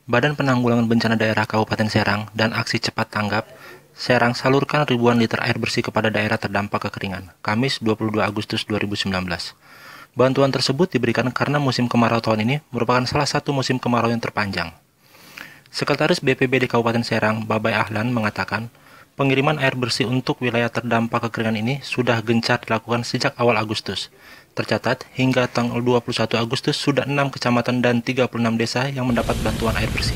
Badan Penanggulangan Bencana Daerah Kabupaten Serang dan Aksi Cepat Tanggap Serang salurkan ribuan liter air bersih kepada daerah terdampak kekeringan, Kamis 22 Agustus 2019. Bantuan tersebut diberikan karena musim kemarau tahun ini merupakan salah satu musim kemarau yang terpanjang. Sekretaris BPBD Kabupaten Serang, Babay Ahlan, mengatakan, pengiriman air bersih untuk wilayah terdampak kekeringan ini sudah gencar dilakukan sejak awal Agustus. Tercatat, hingga tanggal 21 Agustus sudah 6 kecamatan dan 36 desa yang mendapat bantuan air bersih.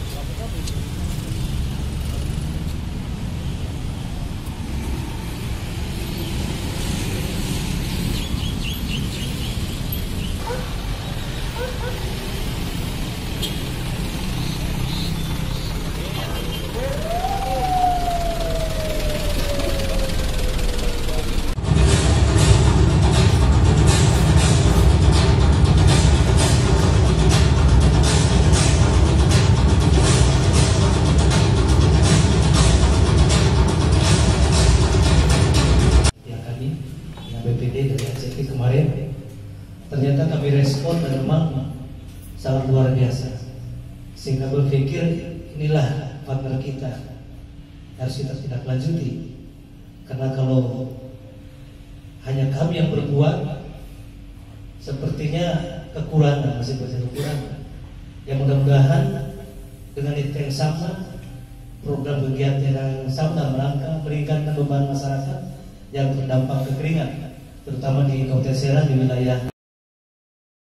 BPD dari ACT kemarin, ternyata kami respon dan memang sangat luar biasa, sehingga berpikir inilah partner kita, harus kita tidak lanjuti, karena kalau hanya kami yang berbuat, sepertinya kekurangan, masih banyak kekurangan. Yang mudah-mudahan dengan itu yang sama, program kegiatan yang sama dalam rangka meringankan beban masyarakat yang terdampak kekeringan, terutama di Kabupaten Serang di wilayah.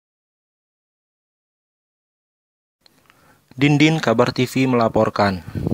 Dindin Kabar TV melaporkan.